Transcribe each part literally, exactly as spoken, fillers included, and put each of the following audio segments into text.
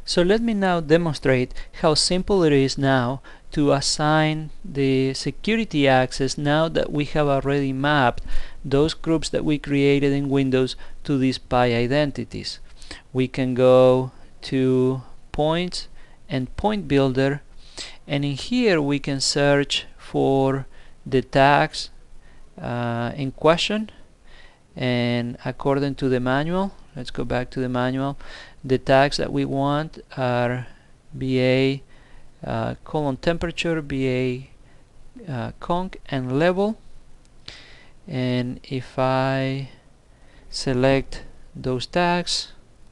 So let me now demonstrate how simple it is now to assign the security access now that we have already mapped those groups that we created in Windows to these P I identities. We can go to Points and Point Builder, and in here we can search for the tags uh, in question, and according to the manual, let's go back to the manual, the tags that we want are B A uh, colon temperature, B A uh, conc, and level. And if I select those tags,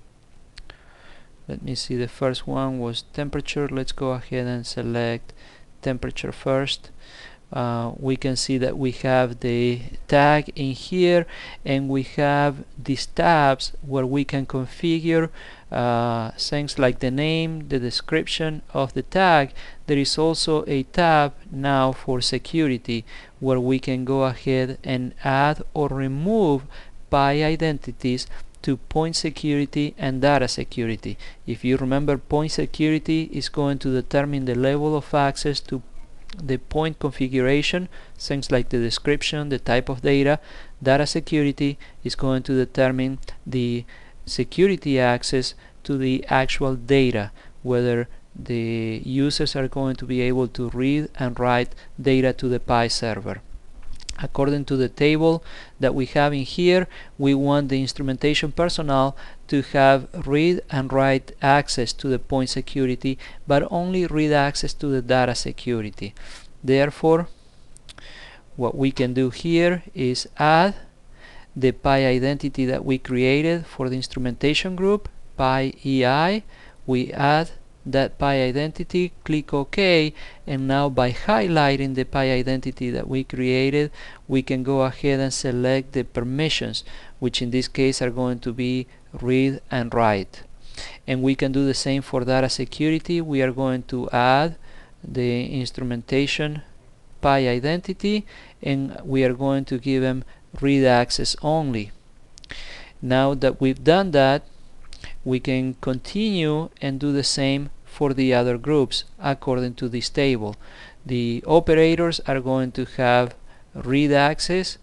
let me see, the first one was temperature. Let's go ahead and select temperature first. Uh, we can see that we have the tag in here, and we have these tabs where we can configure uh, things like the name, the description of the tag. There is also a tab now for security where we can go ahead and add or remove P I identities to point security and data security. If you remember, point security is going to determine the level of access to the point configuration, things like the description, the type of data. Data security is going to determine the security access to the actual data, whether the users are going to be able to read and write data to the P I server. According to the table that we have in here, we want the instrumentation personnel to have read and write access to the point security, but only read access to the data security. Therefore, what we can do here is add the P I identity that we created for the instrumentation group, P I E I. We add that P I identity, click OK, and now by highlighting the P I identity that we created, we can go ahead and select the permissions, which in this case are going to be read and write. And we can do the same for data security. We are going to add the instrumentation P I identity, and we are going to give them read access only. Now that we've done that, we can continue and do the same for the other groups according to this table. The operators are going to have read access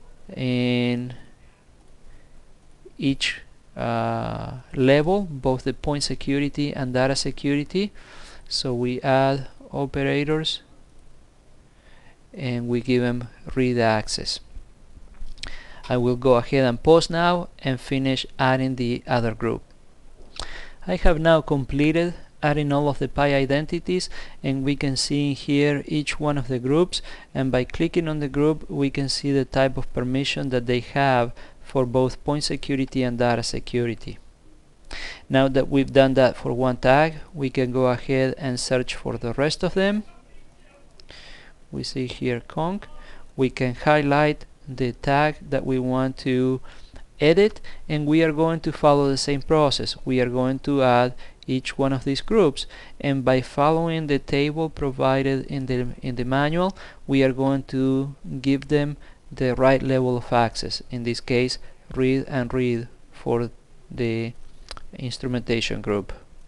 in each uh, level, both the point security and data security. So we add operators and we give them read access. I will go ahead and pause now and finish adding the other group. I have now completed adding all of the P I identities, and we can see in here each one of the groups, and by clicking on the group we can see the type of permission that they have for both point security and data security. Now that we've done that for one tag, we can go ahead and search for the rest of them. We see here conc. We can highlight the tag that we want to edit, and we are going to follow the same process. We are going to add each one of these groups, and by following the table provided in the in the manual, we are going to give them the right level of access. In this case, read and read for the instrumentation group.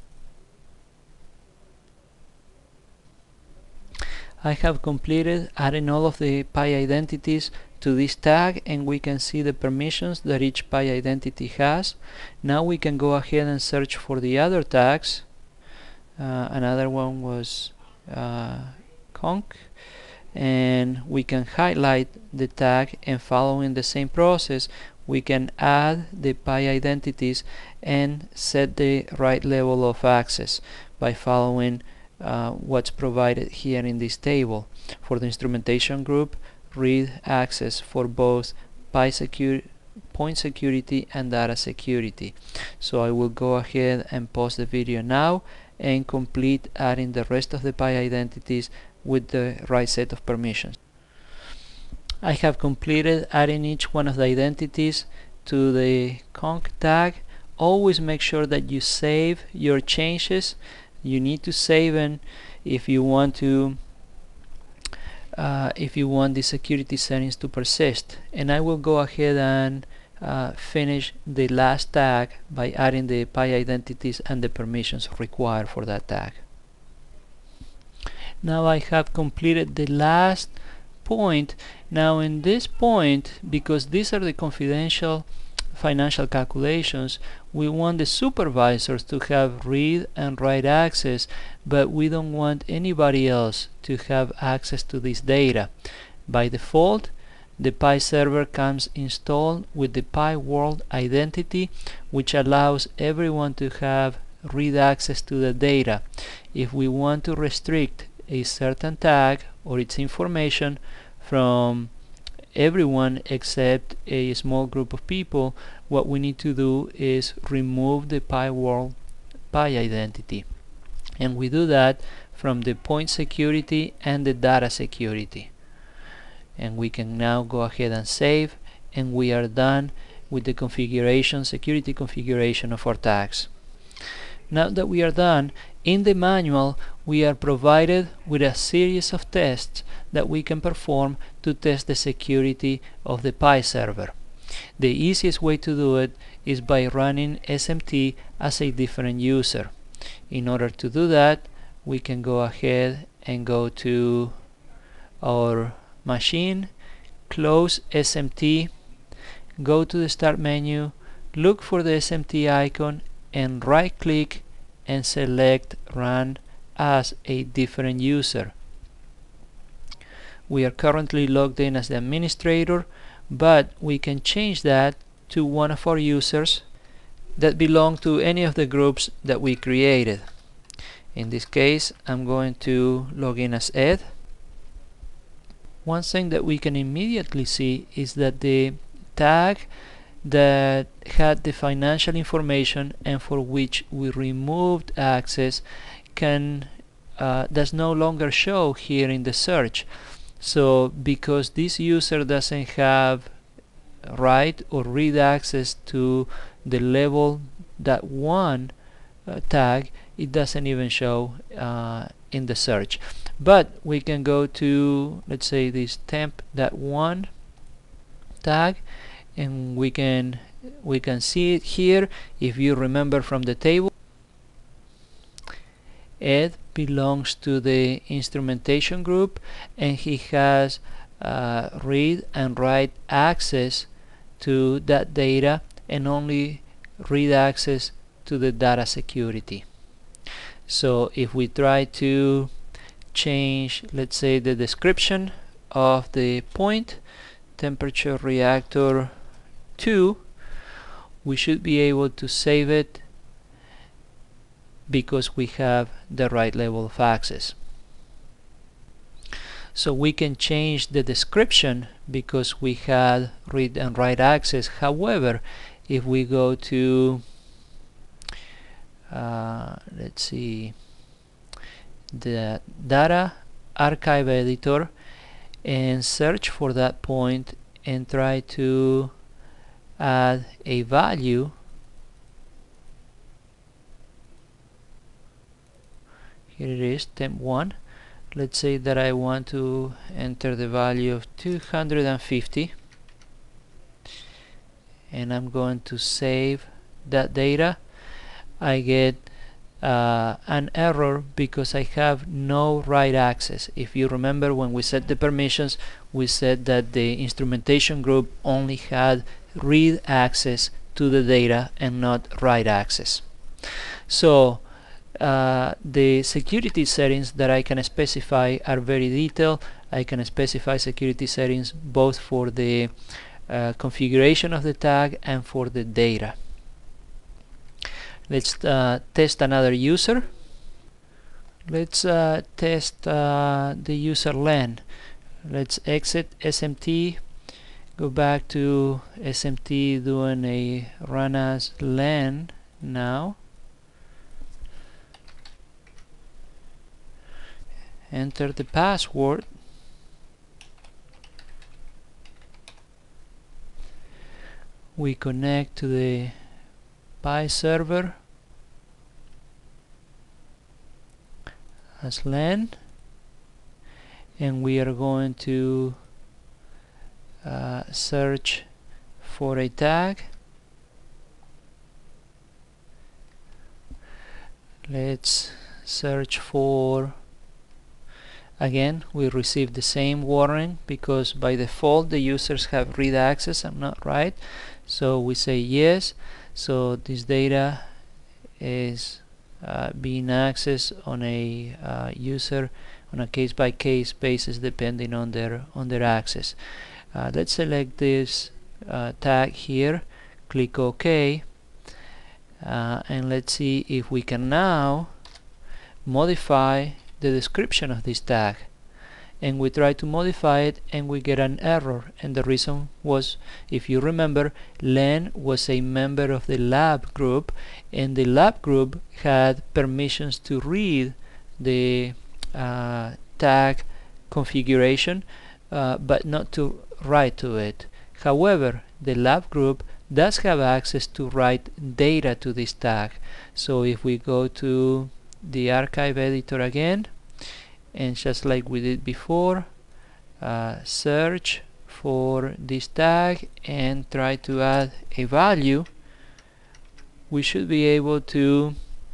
I have completed adding all of the P I identities to this tag, and we can see the permissions that each P I identity has. Now we can go ahead and search for the other tags. Uh, another one was uh, conc, and we can highlight the tag, and following the same process we can add the P I identities and set the right level of access by following uh, what's provided here in this table. For the instrumentation group, read access for both P I secu point security and data security. So I will go ahead and pause the video now and complete adding the rest of the P I identities with the right set of permissions. I have completed adding each one of the identities to the conc tag. Always make sure that you save your changes. You need to save them if you want to Uh, if you want the security settings to persist. And I will go ahead and uh, finish the last tag by adding the Pi identities and the permissions required for that tag. Now I have completed the last point. Now in this point, because these are the confidential financial calculations, we want the supervisors to have read and write access, but we don't want anybody else to have access to this data. By default, the Pi server comes installed with the Pi world identity, which allows everyone to have read access to the data. If we want to restrict a certain tag or its information from everyone except a small group of people, what we need to do is remove the Pi world Pi identity, and we do that from the point security and the data security. And we can now go ahead and save, and we are done with the configuration, security configuration of our tags. Now that we are done, in the manual we are provided with a series of tests that we can perform to test the security of the Pi server. The easiest way to do it is by running S M T as a different user. In order to do that, we can go ahead and go to our machine, close S M T, go to the start menu, look for the S M T icon, and right click and select run as a different user. We are currently logged in as the administrator, but we can change that to one of our users that belong to any of the groups that we created. In this case, I'm going to log in as Ed. One thing that we can immediately see is that the tag that had the financial information and for which we removed access can uh, does no longer show here in the search. So because this user doesn't have write or read access to the level that one uh, tag, it doesn't even show uh, in the search. But we can go to, let's say, this temp dot one tag, and we can we can see it here. If you remember from the table, Ed belongs to the instrumentation group, and he has uh, read and write access to that data, and only read access to the data security. So if we try to change, let's say, the description of the point, temperature reactor two, we should be able to save it because we have the right level of access. So we can change the description because we had read and write access. However, if we go to uh, let's see, the data archive editor and search for that point and try to add a value, here it is, temp one. Let's say that I want to enter the value of two hundred fifty, and I'm going to save that data. I get uh, an error because I have no write access. If you remember, when we set the permissions, we said that the instrumentation group only had read access to the data and not write access. So uh, the security settings that I can specify are very detailed. I can specify security settings both for the uh, configuration of the tag and for the data. Let's uh, test another user. Let's uh, test uh, the user Len. Let's exit S M T, go back to S M T, doing a run as Len now. Enter the password. We connect to the Pi server as Len, and we are going to uh, search for a tag. Let's search for, again we receive the same warning because by default the users have read access and not write. So we say yes, so this data is uh, being accessed on a uh, user on a case-by-case basis depending on their on their access. Uh, let's select this uh, tag here, click OK, uh, and let's see if we can now modify the description of this tag. And we try to modify it and we get an error, and the reason was, if you remember, Len was a member of the lab group and the lab group had permissions to read the uh, tag configuration uh, but not to write to it. However, the lab group does have access to write data to this tag. So if we go to the archive editor again, and just like we did before, uh, search for this tag and try to add a value, we should be able to,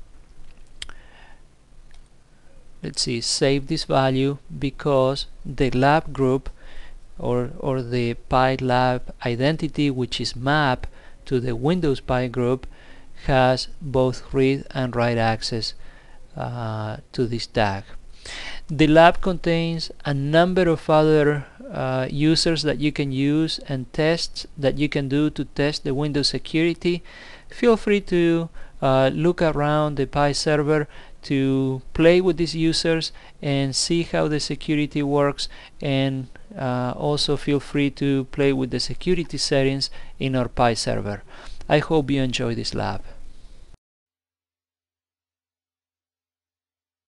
let's see, save this value because the lab group or, or the PyLab identity, which is mapped to the Windows Pi group, has both read and write access uh, to this tag. The lab contains a number of other uh, users that you can use and tests that you can do to test the Windows security. Feel free to uh, look around the Pi server to play with these users and see how the security works, and uh, also feel free to play with the security settings in our Pi server. I hope you enjoy this lab.